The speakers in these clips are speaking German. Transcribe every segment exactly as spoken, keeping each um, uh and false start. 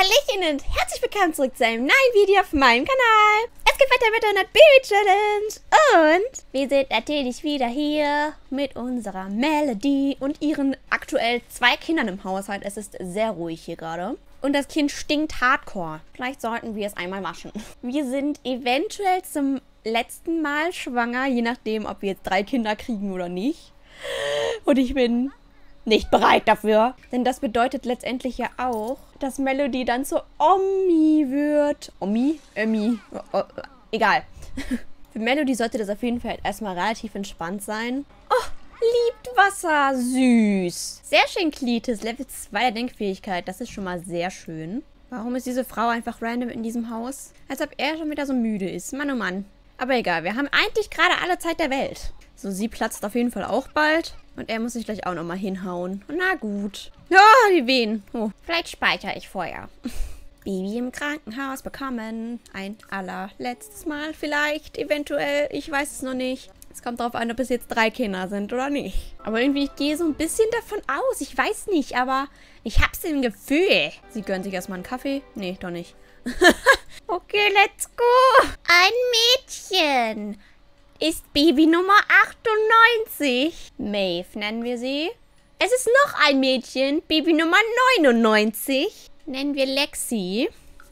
Hallöchen und herzlich willkommen zurück zu einem neuen Video auf meinem Kanal. Es geht weiter mit der hundert Baby Challenge und wir sind natürlich wieder hier mit unserer Melody und ihren aktuell zwei Kindern im Haushalt. Es ist sehr ruhig hier gerade. Und das Kind stinkt hardcore. Vielleicht sollten wir es einmal waschen. Wir sind eventuell zum letzten Mal schwanger, je nachdem, ob wir jetzt drei Kinder kriegen oder nicht. Und ich bin nicht bereit dafür. Denn das bedeutet letztendlich ja auch, dass Melody dann zur Omi wird. Omi? Ömi? Oh, oh, egal. Für Melody sollte das auf jeden Fall erstmal relativ entspannt sein. Oh, liebt Wasser. Süß. Sehr schön, Klitis. Level zwei der Denkfähigkeit. Das ist schon mal sehr schön. Warum ist diese Frau einfach random in diesem Haus? Als ob er schon wieder so müde ist. Mann, oh Mann. Aber egal, wir haben eigentlich gerade alle Zeit der Welt. So, sie platzt auf jeden Fall auch bald. Und er muss sich gleich auch nochmal hinhauen. Na gut. Ja, die Wehen. Oh, vielleicht speichere ich vorher. Baby im Krankenhaus bekommen. Ein allerletztes Mal vielleicht, eventuell. Ich weiß es noch nicht. Es kommt darauf an, ob es jetzt drei Kinder sind oder nicht. Aber irgendwie, ich gehe so ein bisschen davon aus. Ich weiß nicht, aber ich hab's im Gefühl. Sie gönnt sich erstmal einen Kaffee. Nee, doch nicht. Okay, let's go. Ein Mädchen. Ist Baby Nummer achtundneunzig. Maeve nennen wir sie. Es ist noch ein Mädchen. Baby Nummer neunundneunzig. Nennen wir Lexi.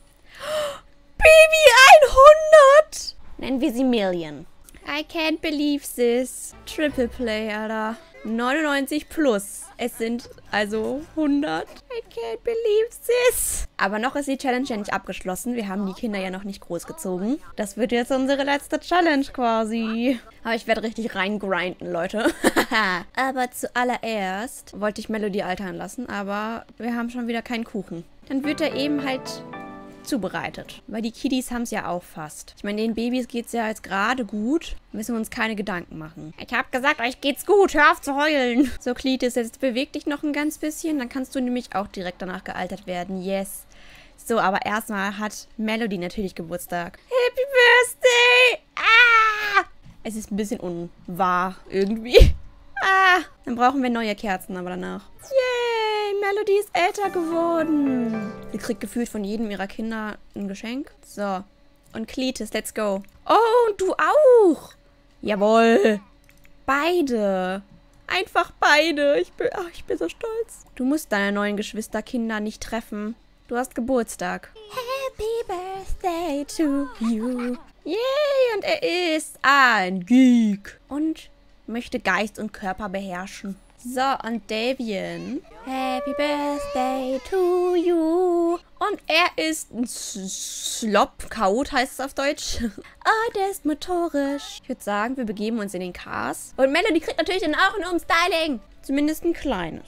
Baby hundert. Nennen wir sie Million. I can't believe this. Triple Play, Alter. neunundneunzig plus. Es sind also hundert. I can't believe this. Aber noch ist die Challenge ja nicht abgeschlossen. Wir haben die Kinder ja noch nicht großgezogen. Das wird jetzt unsere letzte Challenge quasi. Aber ich werde richtig reingrinden, Leute. Aber zuallererst wollte ich Melody altern lassen, aber wir haben schon wieder keinen Kuchen. Dann wird er eben halt zubereitet. Weil die Kiddies haben es ja auch fast. Ich meine, den Babys geht es ja jetzt gerade gut. Müssen wir uns keine Gedanken machen. Ich habe gesagt, euch geht's gut. Hör auf zu heulen. So, Klitis, jetzt beweg dich noch ein ganz bisschen. Dann kannst du nämlich auch direkt danach gealtert werden. Yes. So, aber erstmal hat Melody natürlich Geburtstag. Happy Birthday! Ah! Es ist ein bisschen unwahr irgendwie. Ah! Dann brauchen wir neue Kerzen aber danach. Yay! Melody ist älter geworden. Sie kriegt gefühlt von jedem ihrer Kinder ein Geschenk. So. Und Klitis, let's go. Oh, und du auch. Jawohl. Beide. Einfach beide. Ich bin, ach, ich bin so stolz. Du musst deine neuen Geschwisterkinder nicht treffen. Du hast Geburtstag. Happy Birthday to you. Yay, und er ist ein Geek. Und möchte Geist und Körper beherrschen. So, und Davian. Happy Birthday to you. Und er ist ein Slop. Chaot heißt es auf Deutsch. Oh, der ist motorisch. Ich würde sagen, wir begeben uns in den Cars. Und Melody kriegt natürlich dann auch ein Umstyling. Zumindest ein kleines.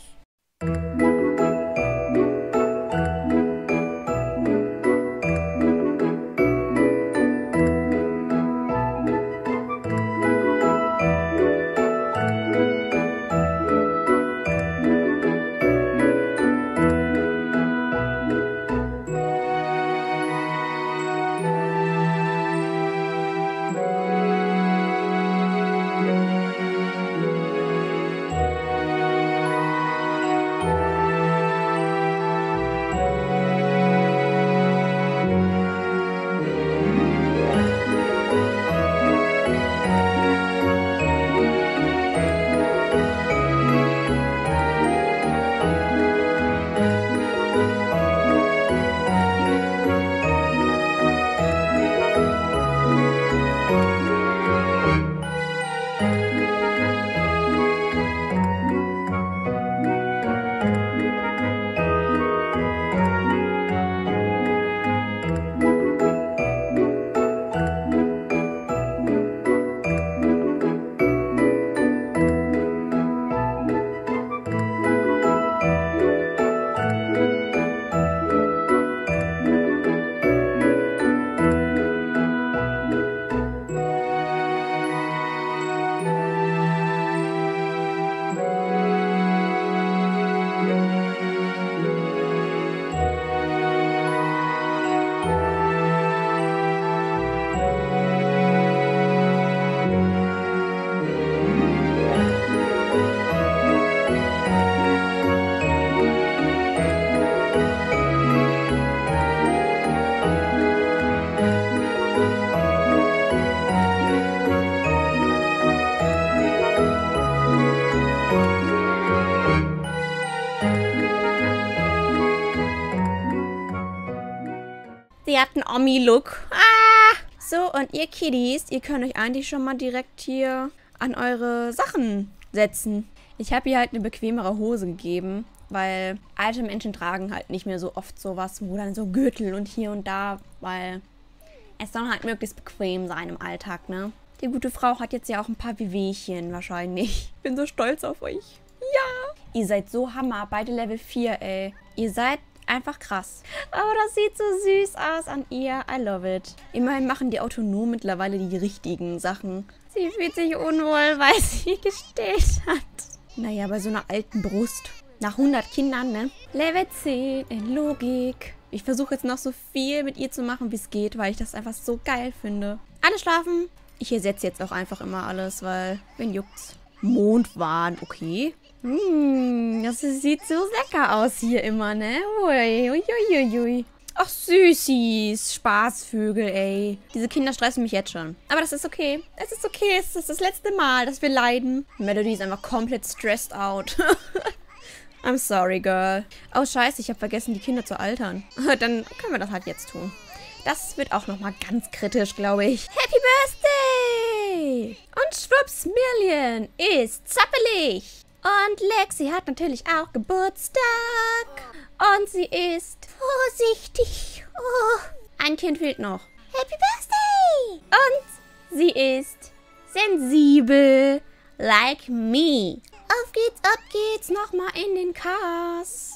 Sie hat einen Omi-Look. Ah! So, und ihr Kiddies, ihr könnt euch eigentlich schon mal direkt hier an eure Sachen setzen. Ich habe ihr halt eine bequemere Hose gegeben, weil alte Menschen tragen halt nicht mehr so oft sowas, wo dann so Gürtel und hier und da, weil es soll halt möglichst bequem sein im Alltag, ne? Die gute Frau hat jetzt ja auch ein paar Wehwehchen wahrscheinlich. Ich bin so stolz auf euch. Ja! Ihr seid so Hammer, beide Level vier, ey. Ihr seid einfach krass. Aber das sieht so süß aus an ihr. I love it. Immerhin machen die autonom mittlerweile die richtigen Sachen. Sie fühlt sich unwohl, weil sie gestillt hat. Naja, bei so einer alten Brust. Nach hundert Kindern, ne? Level zehn in Logik. Ich versuche jetzt noch so viel mit ihr zu machen, wie es geht, weil ich das einfach so geil finde. Alle schlafen. Ich ersetze jetzt auch einfach immer alles, weil, wen juckt's? Mondwahn, okay. Hm, das sieht so lecker aus hier immer, ne? Ui, ui, ui, ui. Ach, Süßis, Spaßvögel, ey. Diese Kinder stressen mich jetzt schon. Aber das ist okay. Es ist okay, es ist das letzte Mal, dass wir leiden. Melody ist einfach komplett stressed out. I'm sorry, girl. Oh, scheiße, ich habe vergessen, die Kinder zu altern. Dann können wir das halt jetzt tun. Das wird auch nochmal ganz kritisch, glaube ich. Happy Birthday! Und schwupps, Million ist zappelig. Und Lexi hat natürlich auch Geburtstag. Und sie ist vorsichtig. Oh. Ein Kind fehlt noch. Happy Birthday! Und sie ist sensibel. Like me. Auf geht's, ab geht's. Nochmal in den Cast.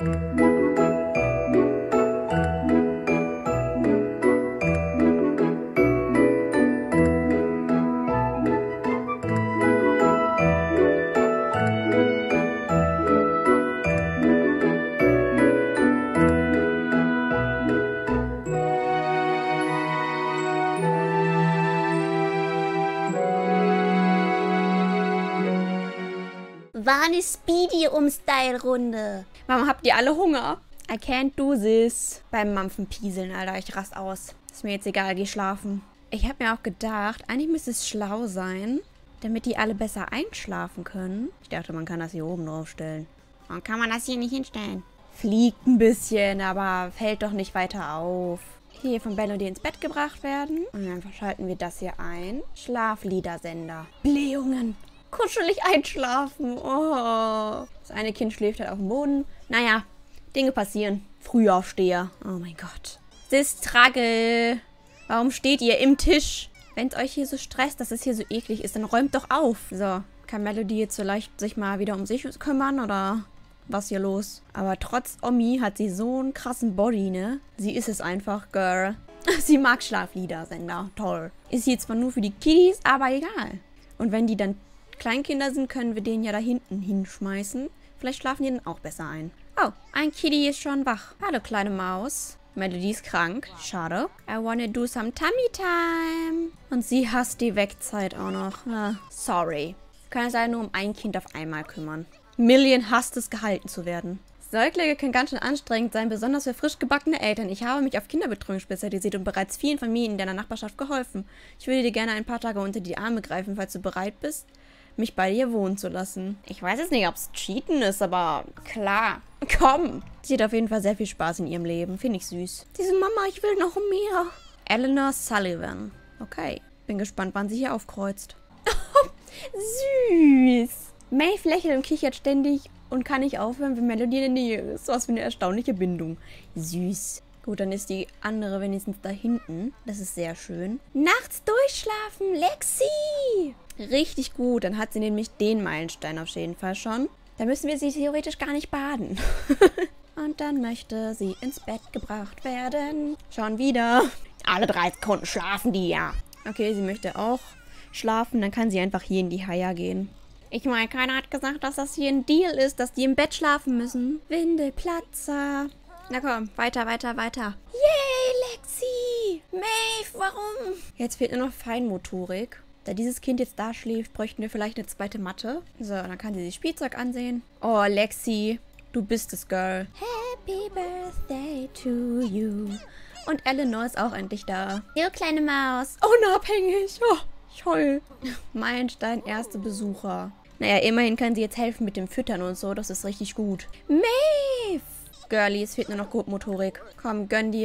War eine Speedy-Um-Style-Runde. Warum habt ihr alle Hunger? I can't do this. Beim Mampfen pieseln, Alter. Ich rast aus. Ist mir jetzt egal, geh schlafen. Ich habe mir auch gedacht, eigentlich müsste es schlau sein, damit die alle besser einschlafen können. Ich dachte, man kann das hier oben draufstellen. Warum kann man das hier nicht hinstellen? Fliegt ein bisschen, aber fällt doch nicht weiter auf. Hier von Melody ins Bett gebracht werden. Und dann schalten wir das hier ein. Schlafliedersender. Blähungen. Kuschelig einschlafen. Oh. Das eine Kind schläft halt auf dem Boden. Naja, Dinge passieren. Frühaufsteher. Oh mein Gott. Das Struggle. Warum steht ihr im Tisch? Wenn es euch hier so stresst, dass es hier so eklig ist, dann räumt doch auf. So, kann Melody jetzt vielleicht sich mal wieder um sich kümmern oder was hier los? Aber trotz Omi hat sie so einen krassen Body, ne? Sie ist es einfach, Girl. Sie mag Schlafliedersender. Toll. Ist sie zwar nur für die Kiddies, aber egal. Und wenn die dann Kleinkinder sind, können wir den ja da hinten hinschmeißen. Vielleicht schlafen die dann auch besser ein. Oh, ein Kitty ist schon wach. Hallo, kleine Maus. Melody ist krank. Schade. I wanna do some tummy time. Und sie hasst die Wegzeit auch noch. Ah, sorry. Kann es leider nur um ein Kind auf einmal kümmern. Million hasst es, gehalten zu werden. Säuglinge können ganz schön anstrengend sein, besonders für frisch gebackene Eltern. Ich habe mich auf Kinderbetreuung spezialisiert und bereits vielen Familien in deiner Nachbarschaft geholfen. Ich würde dir gerne ein paar Tage unter die Arme greifen, falls du bereit bist, mich bei dir wohnen zu lassen. Ich weiß jetzt nicht, ob es Cheaten ist, aber klar. Komm. Sie hat auf jeden Fall sehr viel Spaß in ihrem Leben. Finde ich süß. Diese Mama, ich will noch mehr. Eleanor Sullivan. Okay. Bin gespannt, wann sie hier aufkreuzt. Süß. Maeve lächelt und kichert ständig und kann nicht aufhören, wenn Melody in der Nähe ist. Was für eine erstaunliche Bindung. Süß. Gut, dann ist die andere wenigstens da hinten. Das ist sehr schön. Nachts durchschlafen, Lexi! Richtig gut. Dann hat sie nämlich den Meilenstein auf jeden Fall schon. Da müssen wir sie theoretisch gar nicht baden. Und dann möchte sie ins Bett gebracht werden. Schon wieder. Alle drei Sekunden schlafen die ja. Okay, sie möchte auch schlafen. Dann kann sie einfach hier in die Haia gehen. Ich meine, keiner hat gesagt, dass das hier ein Deal ist, dass die im Bett schlafen müssen. Windelplatzer. Na komm, weiter, weiter, weiter. Yay, Lexi! Maeve, warum? Jetzt fehlt nur noch Feinmotorik. Da dieses Kind jetzt da schläft, bräuchten wir vielleicht eine zweite Matte. So, dann kann sie sich Spielzeug ansehen. Oh, Lexi, du bist es, Girl. Happy Birthday to you. Und Eleanor ist auch endlich da. Jo, kleine Maus. Unabhängig. Oh, ich heul. Meilenstein, erste Besucher. Naja, immerhin kann sie jetzt helfen mit dem Füttern und so. Das ist richtig gut. Maeve! Girlie, es fehlt nur noch Grobmotorik. Komm, gönn dir.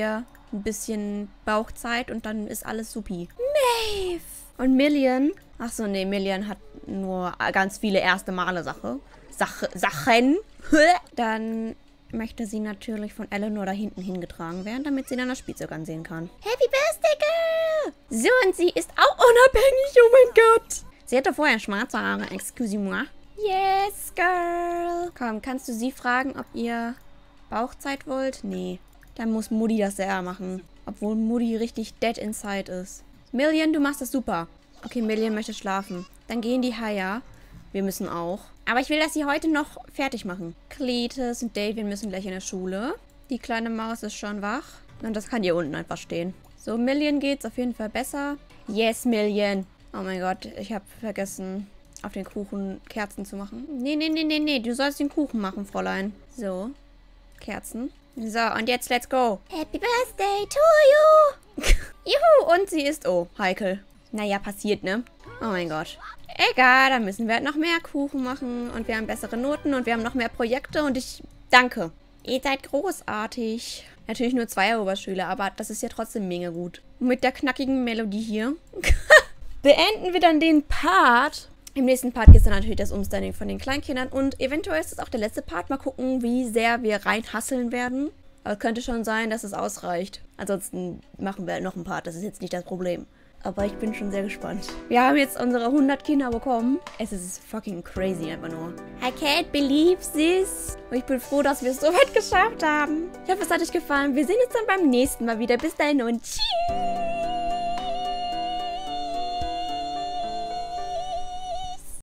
ein bisschen Bauchzeit und dann ist alles supi. Maeve! Und Million? Achso, nee, Million hat nur ganz viele erste Male Sache. Sache, Sachen. Dann möchte sie natürlich von Eleanor da hinten hingetragen werden, damit sie dann das Spielzeug ansehen kann. Happy Birthday, Girl! So, und sie ist auch unabhängig, oh mein Gott. Sie hatte vorher schwarze Haare, excusez-moi. Yes, Girl. Komm, kannst du sie fragen, ob ihr Bauchzeit wollt? Nee. Dann muss Mutti das selber machen. Obwohl Mutti richtig dead inside ist. Million, du machst das super. Okay, Million möchte schlafen. Dann gehen die Haya. Wir müssen auch. Aber ich will, dass sie heute noch fertig machen. Cletus und David müssen gleich in der Schule. Die kleine Maus ist schon wach. Und das kann hier unten einfach stehen. So, Million geht's auf jeden Fall besser. Yes, Million. Oh mein Gott, ich habe vergessen, auf den Kuchen Kerzen zu machen. Nee, nee, nee, nee, nee. Du sollst den Kuchen machen, Fräulein. So. Kerzen. So, und jetzt let's go. Happy Birthday to you. Juhu, und sie ist... Oh, heikel. Naja, passiert, ne? Oh mein Gott. Egal, dann müssen wir halt noch mehr Kuchen machen. Und wir haben bessere Noten und wir haben noch mehr Projekte. Und ich danke. Ihr seid großartig. Natürlich nur Zweieroberschüler, aber das ist ja trotzdem mega gut. Und mit der knackigen Melodie hier beenden wir dann den Part. Im nächsten Part gibt es dann natürlich das Umstyling von den Kleinkindern. Und eventuell ist es auch der letzte Part. Mal gucken, wie sehr wir reinhasseln werden. Aber es könnte schon sein, dass es ausreicht. Ansonsten machen wir noch einen Part. Das ist jetzt nicht das Problem. Aber ich bin schon sehr gespannt. Wir haben jetzt unsere hundert Kinder bekommen. Es ist fucking crazy einfach nur. I can't believe this. Und ich bin froh, dass wir es so weit geschafft haben. Ich hoffe, es hat euch gefallen. Wir sehen uns dann beim nächsten Mal wieder. Bis dahin und tschüss.